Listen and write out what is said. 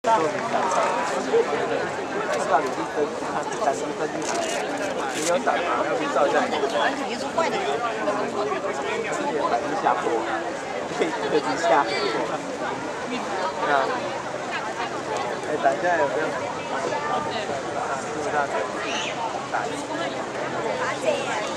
做明白。知道你是真，他是单是真就好。你有胆吗？要去照一下你。 肯定是坏的。 之前反正下坡，可以特地下坡。那，哎，等一下有没有？啊，是不是这样子？打。